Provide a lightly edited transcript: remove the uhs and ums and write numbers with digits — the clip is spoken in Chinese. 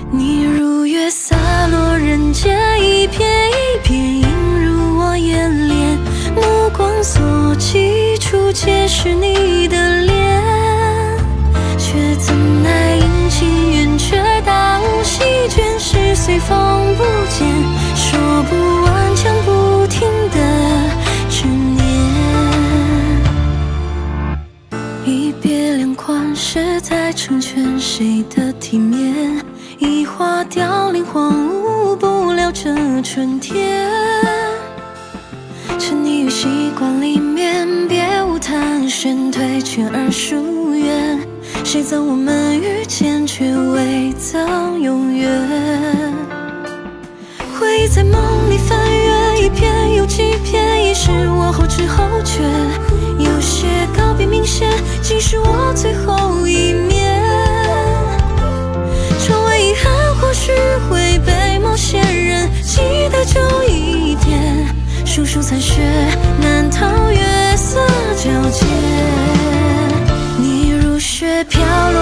你如月洒落人间，一片一片映入我眼帘，目光所及处皆是你的脸，却怎奈阴晴圆缺，大雾席卷，是随风不减，说不完讲不停的执念。一别两宽，是在成全谁的体面？一花凋零，荒芜不了这春天。沉溺于习惯里面，别无谈旋，退却而疏远。谁赠我们遇见，却未曾永远。回忆在梦里翻阅，一篇又几篇，已是我后知后觉。有些告别明显，竟是我最后一面。成为遗憾，或许会被某些人记得久一点。数数残雪，难逃月色皎洁。你如雪飘落